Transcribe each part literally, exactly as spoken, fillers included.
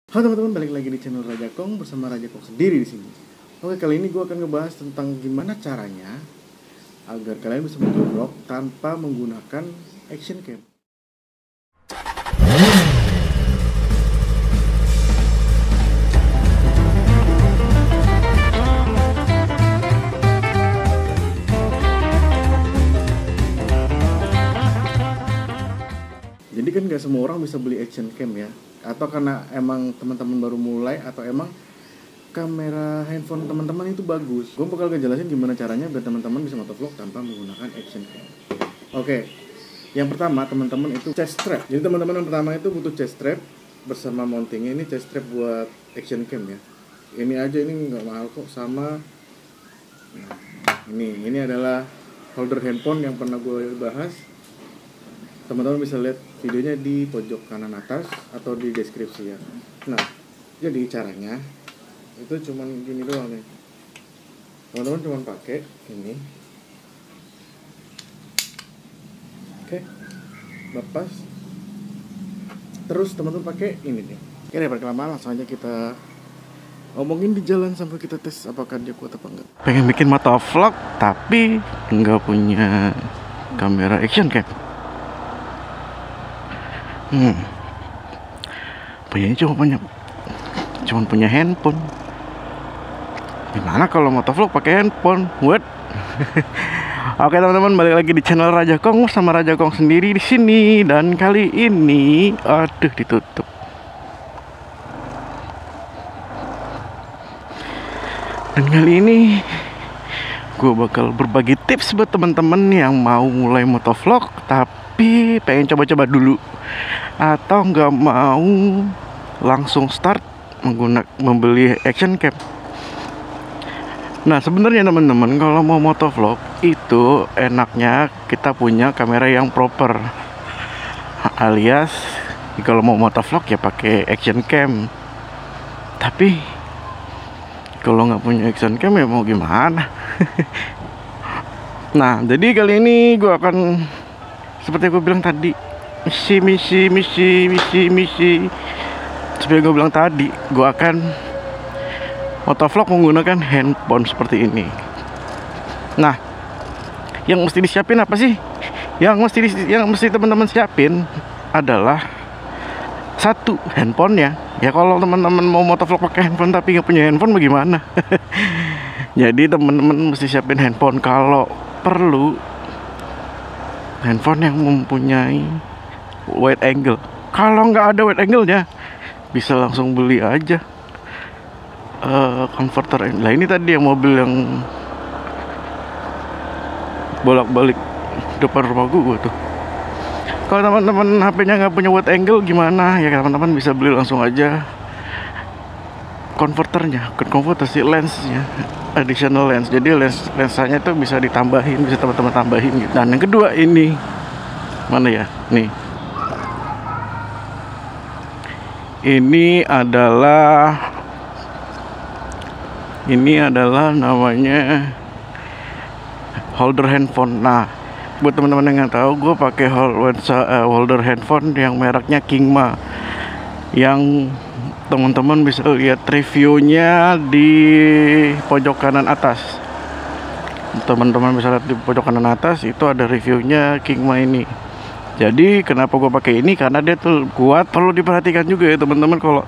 Halo teman-teman, balik lagi di channel Raja Kong bersama Raja Kong sendiri di sini. Oke, kali ini gue akan ngebahas tentang gimana caranya agar kalian bisa motovlog tanpa menggunakan action cam. Jadi kan gak semua orang bisa beli action cam ya. Atau karena emang teman-teman baru mulai, atau emang kamera handphone teman-teman itu bagus. Gue bakal ngejelasin gimana caranya biar teman-teman bisa motovlog tanpa menggunakan action cam. Oke, yang pertama teman-teman itu chest strap. Jadi teman-teman yang pertama itu butuh chest strap bersama mountingnya. Ini chest strap buat action cam ya. Ini aja, ini nggak mahal kok. Sama nah, ini ini adalah holder handphone yang pernah gue bahas. Teman-teman bisa lihat videonya di pojok kanan atas atau di deskripsi ya. Nah, jadi caranya itu cuman gini doang nih. Teman-teman cuman pakai ini. Oke. Lepas. Terus teman-teman pakai ini nih. Oke, daripada kelamaan langsung aja kita ngomongin di jalan sampai kita tes apakah dia kuat apa enggak. Pengen bikin motovlog tapi nggak punya kamera action cam. Hmm, punyanya cuma punya, cuma punya handphone. Gimana kalau motovlog pakai handphone? What? Oke teman-teman, balik lagi di channel Raja Kong sama Raja Kong sendiri di sini. Dan kali ini, aduh ditutup. Dan kali ini gue bakal berbagi tips buat teman-teman yang mau mulai motovlog tapi pengen coba-coba dulu, atau nggak mau langsung start menggunakan membeli action cam. Nah sebenarnya teman-teman, kalau mau motovlog itu enaknya kita punya kamera yang proper, alias kalau mau motovlog ya pakai action cam. Tapi kalau nggak punya action cam ya mau gimana? Nah jadi kali ini gue akan seperti gue bilang tadi, misi misi misi misi misi seperti gue bilang tadi, gue akan motovlog menggunakan handphone seperti ini. Nah, yang mesti disiapin apa sih? Yang mesti yang mesti teman-teman siapin adalah satu, handphonenya. Ya kalau teman-teman mau motovlog pakai handphone tapi nggak punya handphone bagaimana? Jadi teman-teman mesti siapin handphone. Kalau perlu handphone yang mempunyai wide angle. Kalau nggak ada wide angle-nya, bisa langsung beli aja uh, converter. Nah ini tadi yang mobil yang bolak-balik depan rumah gue tuh. Kalau teman-teman H P-nya nggak punya wide angle gimana? Ya teman-teman bisa beli langsung aja konverternya, konvertasi lensnya, additional lens. Jadi lens lensanya itu bisa ditambahin, bisa teman-teman tambahin gitu. Dan yang kedua ini mana ya? Nih. Ini adalah ini adalah namanya holder handphone. Nah, buat teman-teman yang nggak tahu, gue pakai holder handphone yang mereknya Kingma, yang teman-teman bisa lihat reviewnya di pojok kanan atas. Teman-teman bisa lihat di pojok kanan atas, itu ada reviewnya Kingma ini. Jadi kenapa gue pakai ini? Karena dia tuh kuat. Perlu diperhatikan juga ya teman-teman, kalau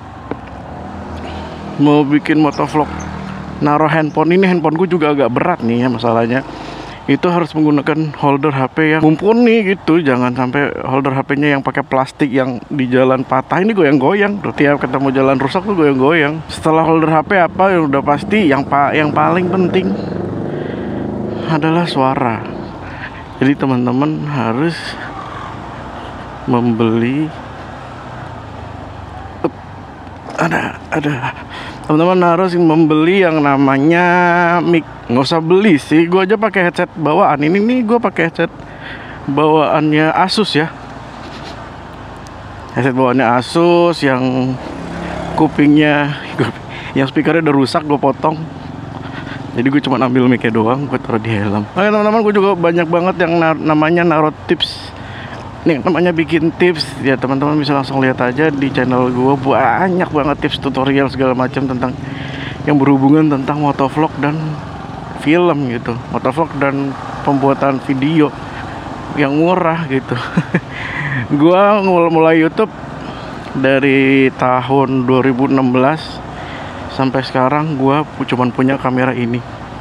mau bikin motovlog naruh handphone ini, handphone gue juga agak berat nih ya masalahnya. Itu harus menggunakan holder H P yang mumpuni gitu. Jangan sampai holder H P-nya yang pakai plastik yang di jalan patah, ini goyang-goyang. Berarti ya ketemu jalan rusak tuh goyang-goyang. Setelah holder H P apa yang udah pasti, yang pa yang paling penting adalah suara. Jadi teman-teman harus membeli ada ada teman-teman harus membeli yang namanya mic. Nggak usah beli sih, gue aja pakai headset bawaan. Ini nih gue pakai headset bawaannya Asus ya. Headset bawaannya Asus yang kupingnya, yang speakernya udah rusak, gue potong. Jadi gue cuma ambil mic-nya doang, gue taruh di helm. Oke teman-teman, gue juga banyak banget yang na namanya naruh tips Nih namanya bikin tips ya, teman-teman bisa langsung lihat aja di channel gue, banyak banget tips tutorial segala macam tentang yang berhubungan tentang motovlog dan film gitu, motovlog dan pembuatan video yang murah gitu. Gue mulai YouTube dari tahun dua ribu enam belas sampai sekarang gue cuman punya kamera ini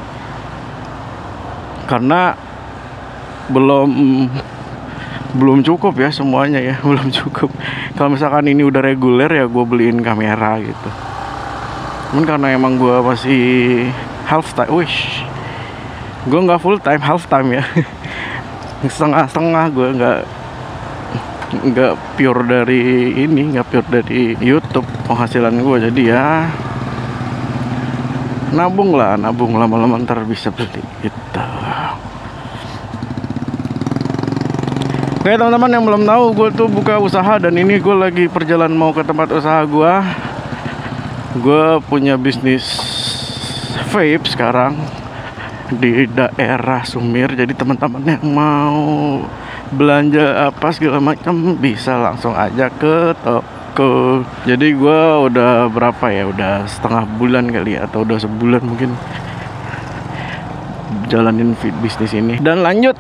karena belum belum cukup ya semuanya ya, belum cukup. Kalau misalkan ini udah reguler ya gue beliin kamera gitu. Cuman karena emang gue masih half time, wish, gue nggak full time, half time ya, setengah-setengah. Gue nggak nggak pure dari ini, nggak pure dari YouTube penghasilan gue. Jadi ya nabung lah, nabung lama-lama ntar bisa beli gitu. Oke teman-teman yang belum tahu, gue tuh buka usaha dan ini gue lagi perjalanan mau ke tempat usaha gue. Gue punya bisnis vape sekarang di daerah Sumir. Jadi teman-teman yang mau belanja apa segala macam bisa langsung aja ke toko. Jadi gue udah berapa ya, udah setengah bulan kali ya, atau udah sebulan mungkin jalanin bisnis ini. Dan lanjut,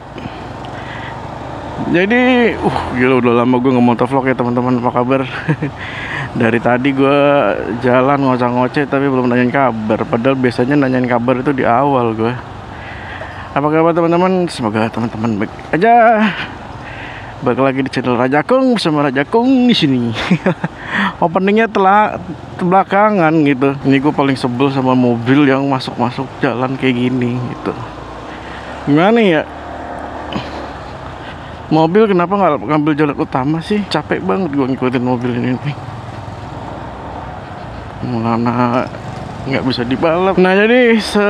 jadi uh gila udah lama gue nggak motovlog ya teman-teman. Apa kabar? Dari tadi gue jalan ngoceh-ngoceh tapi belum nanyain kabar. Padahal biasanya nanyain kabar itu di awal gue. Apa kabar teman-teman? Semoga teman-teman baik aja. Balik lagi di channel Rajakung bersama Rajakung di sini. Openingnya telah belakangan gitu. Ini gue paling sebel sama mobil yang masuk-masuk jalan kayak gini gitu. Gimana ya? Mobil kenapa nggak ngambil jalan utama sih? Capek banget gue ngikutin mobil ini nih. Mana nggak bisa dibalap. Nah jadi se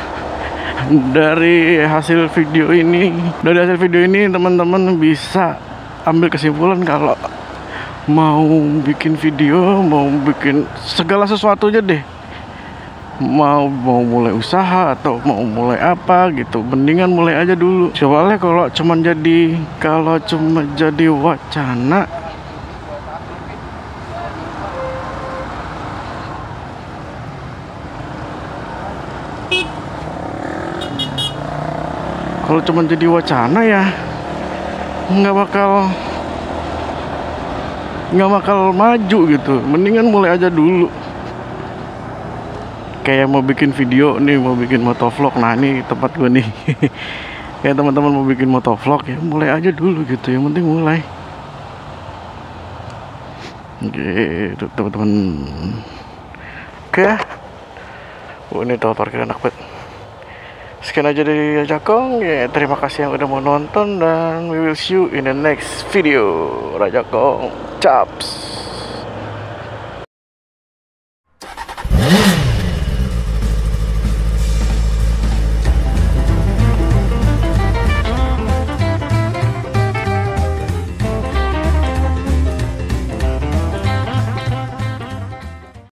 dari hasil video ini, dari hasil video ini teman-teman bisa ambil kesimpulan kalau mau bikin video, mau bikin segala sesuatunya deh. Mau mau mulai usaha atau mau mulai apa gitu, mendingan mulai aja dulu. Soalnya kalau cuman jadi kalau cuma jadi wacana, kalau cuma jadi wacana ya nggak bakal nggak bakal maju gitu. Mendingan mulai aja dulu. Kayak mau bikin video nih, mau bikin motovlog. Nah ini tempat gue nih. Kayak teman-teman mau bikin motovlog ya mulai aja dulu gitu. Yang penting mulai. Gitu teman-teman. Oke. Oh ini tempat parkir enak banget. Sekian aja dari Rajakong ya. Terima kasih yang udah mau nonton dan we will see you in the next video. Rajakong Chaps.